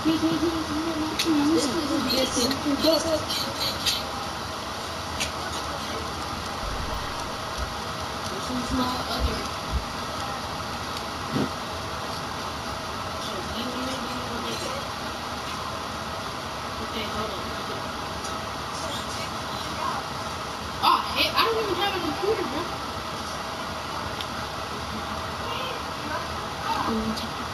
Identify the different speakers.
Speaker 1: is my other. Okay, hold on. Oh, hey, I don't even have a computer, bro.